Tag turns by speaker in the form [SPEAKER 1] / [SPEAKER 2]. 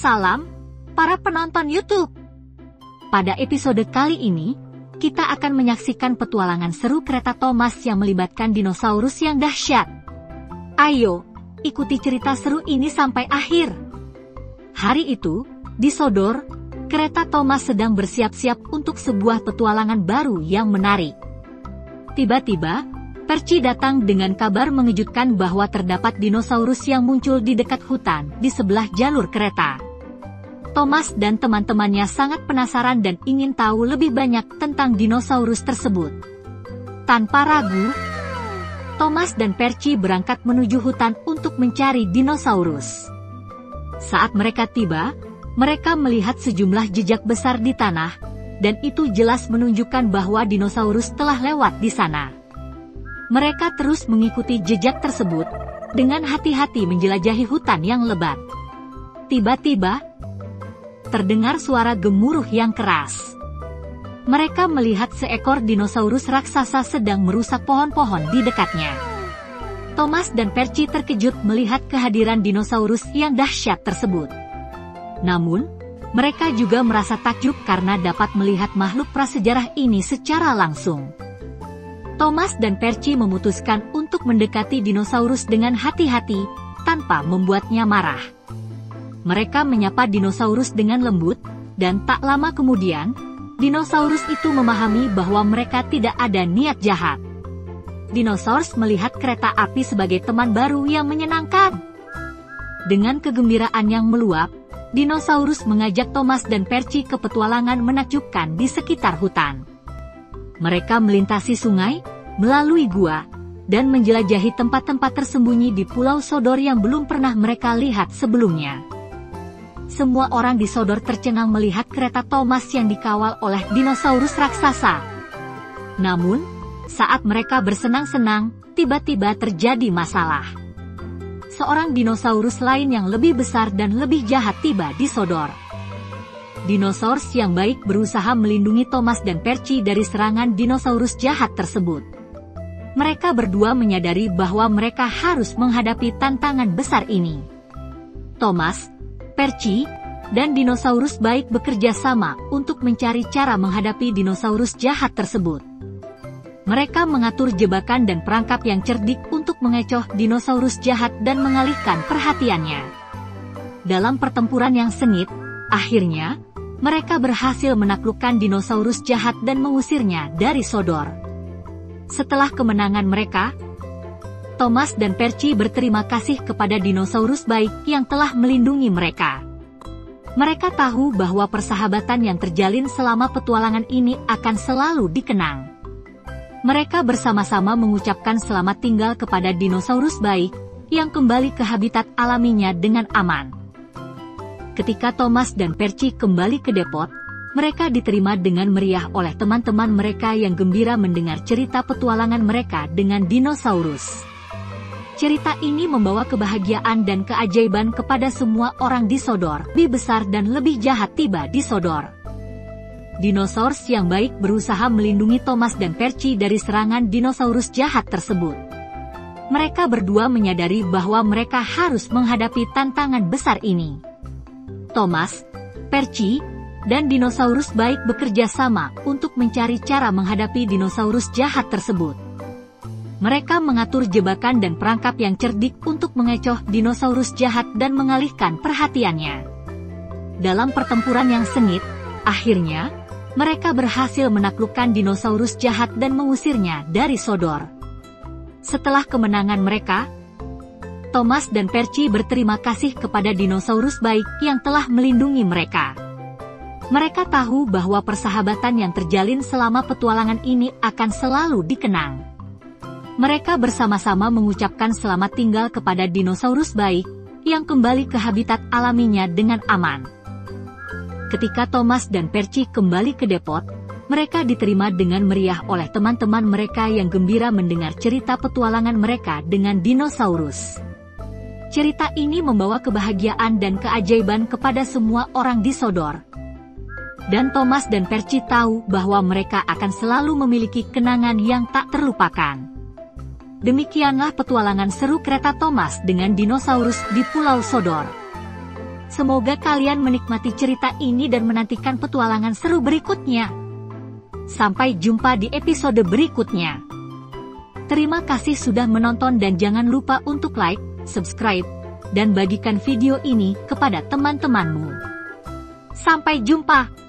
[SPEAKER 1] Salam, para penonton YouTube. Pada episode kali ini, kita akan menyaksikan petualangan seru kereta Thomas yang melibatkan dinosaurus yang dahsyat. Ayo, ikuti cerita seru ini sampai akhir. Hari itu, di Sodor, kereta Thomas sedang bersiap-siap untuk sebuah petualangan baru yang menarik. Tiba-tiba, Percy datang dengan kabar mengejutkan bahwa terdapat dinosaurus yang muncul di dekat hutan di sebelah jalur kereta. Thomas dan teman-temannya sangat penasaran dan ingin tahu lebih banyak tentang dinosaurus tersebut. Tanpa ragu, Thomas dan Percy berangkat menuju hutan untuk mencari dinosaurus. Saat mereka tiba, mereka melihat sejumlah jejak besar di tanah, dan itu jelas menunjukkan bahwa dinosaurus telah lewat di sana. Mereka terus mengikuti jejak tersebut, dengan hati-hati menjelajahi hutan yang lebat. Tiba-tiba, terdengar suara gemuruh yang keras. Mereka melihat seekor dinosaurus raksasa sedang merusak pohon-pohon di dekatnya. Thomas dan Percy terkejut melihat kehadiran dinosaurus yang dahsyat tersebut. Namun, mereka juga merasa takjub karena dapat melihat makhluk prasejarah ini secara langsung. Thomas dan Percy memutuskan untuk mendekati dinosaurus dengan hati-hati, tanpa membuatnya marah. Mereka menyapa dinosaurus dengan lembut, dan tak lama kemudian, dinosaurus itu memahami bahwa mereka tidak ada niat jahat. Dinosaurus melihat kereta api sebagai teman baru yang menyenangkan. Dengan kegembiraan yang meluap, dinosaurus mengajak Thomas dan Percy ke petualangan menakjubkan di sekitar hutan. Mereka melintasi sungai, melalui gua, dan menjelajahi tempat-tempat tersembunyi di Pulau Sodor yang belum pernah mereka lihat sebelumnya. Semua orang di Sodor tercengang melihat kereta Thomas yang dikawal oleh dinosaurus raksasa. Namun, saat mereka bersenang-senang, tiba-tiba terjadi masalah. Seorang dinosaurus lain yang lebih besar dan lebih jahat tiba di Sodor. Dinosaurus yang baik berusaha melindungi Thomas dan Percy dari serangan dinosaurus jahat tersebut. Mereka berdua menyadari bahwa mereka harus menghadapi tantangan besar ini. Thomas, Percy, dan dinosaurus baik bekerja sama untuk mencari cara menghadapi dinosaurus jahat tersebut. Mereka mengatur jebakan dan perangkap yang cerdik untuk mengecoh dinosaurus jahat dan mengalihkan perhatiannya. Dalam pertempuran yang sengit, akhirnya, mereka berhasil menaklukkan dinosaurus jahat dan mengusirnya dari Sodor. Setelah kemenangan mereka, Thomas dan Percy berterima kasih kepada dinosaurus baik yang telah melindungi mereka. Mereka tahu bahwa persahabatan yang terjalin selama petualangan ini akan selalu dikenang. Mereka bersama-sama mengucapkan selamat tinggal kepada dinosaurus baik, yang kembali ke habitat alaminya dengan aman. Ketika Thomas dan Percy kembali ke depot, mereka diterima dengan meriah oleh teman-teman mereka yang gembira mendengar cerita petualangan mereka dengan dinosaurus. Cerita ini membawa kebahagiaan dan keajaiban kepada semua orang di Sodor. Lebih besar dan lebih jahat tiba di Sodor. Dinosaurus yang baik berusaha melindungi Thomas dan Percy dari serangan dinosaurus jahat tersebut. Mereka berdua menyadari bahwa mereka harus menghadapi tantangan besar ini. Thomas, Percy, dan dinosaurus baik bekerja sama untuk mencari cara menghadapi dinosaurus jahat tersebut. Mereka mengatur jebakan dan perangkap yang cerdik untuk mengecoh dinosaurus jahat dan mengalihkan perhatiannya. Dalam pertempuran yang sengit, akhirnya, mereka berhasil menaklukkan dinosaurus jahat dan mengusirnya dari Sodor. Setelah kemenangan mereka, Thomas dan Percy berterima kasih kepada dinosaurus baik yang telah melindungi mereka. Mereka tahu bahwa persahabatan yang terjalin selama petualangan ini akan selalu dikenang. Mereka bersama-sama mengucapkan selamat tinggal kepada dinosaurus baik, yang kembali ke habitat alaminya dengan aman. Ketika Thomas dan Percy kembali ke depot, mereka diterima dengan meriah oleh teman-teman mereka yang gembira mendengar cerita petualangan mereka dengan dinosaurus. Cerita ini membawa kebahagiaan dan keajaiban kepada semua orang di Sodor. Dan Thomas dan Percy tahu bahwa mereka akan selalu memiliki kenangan yang tak terlupakan. Demikianlah petualangan seru kereta Thomas dengan dinosaurus di Pulau Sodor. Semoga kalian menikmati cerita ini dan menantikan petualangan seru berikutnya. Sampai jumpa di episode berikutnya. Terima kasih sudah menonton dan jangan lupa untuk like, subscribe, dan bagikan video ini kepada teman-temanmu. Sampai jumpa.